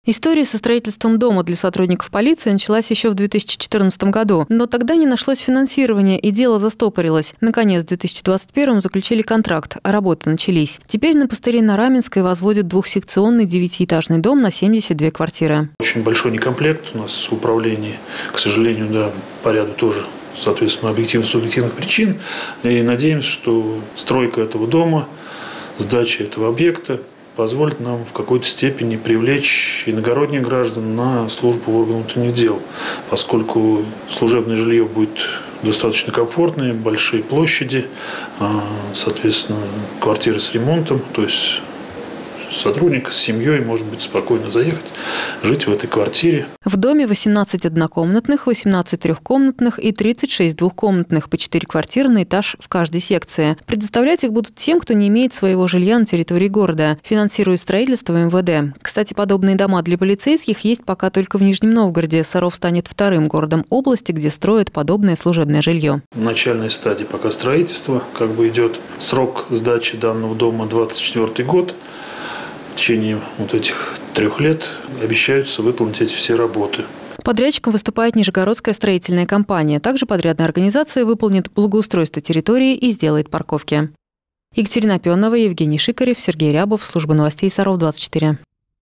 История со строительством дома для сотрудников полиции началась еще в 2014 году, но тогда не нашлось финансирования, и дело застопорилось. Наконец, в 2021 заключили контракт, а работы начались. Теперь на пустыре на Раменской возводят двухсекционный 9-этажный дом на 72 квартиры. Очень большой некомплект у нас в управлении, к сожалению, по ряду тоже, соответственно, объективно-субъективных причин. И надеемся, что стройка этого дома, сдача этого объекта позволит нам в какой-то степени привлечь иногородних граждан на службу в органах внутренних дел, поскольку служебное жилье будет достаточно комфортное, большие площади, соответственно, квартиры с ремонтом, то есть сотрудник с семьей может быть спокойно заехать, жить в этой квартире. В доме 18 однокомнатных, 18 трехкомнатных и 36 двухкомнатных, по 4 квартиры на этаж в каждой секции. Предоставлять их будут тем, кто не имеет своего жилья на территории города. Финансирует строительство МВД. Кстати, подобные дома для полицейских есть пока только в Нижнем Новгороде. Саров станет вторым городом области, где строят подобное служебное жилье. В начальной стадии пока строительство идет. Срок сдачи данного дома 2024 год. В течение этих 3 лет обещаются выполнить эти все работы. Подрядчиком выступает Нижегородская строительная компания. Также подрядная организация выполнит благоустройство территории и сделает парковки. Екатерина Пионова, Евгений Шикарев, Сергей Рябов. Служба новостей Саров 24.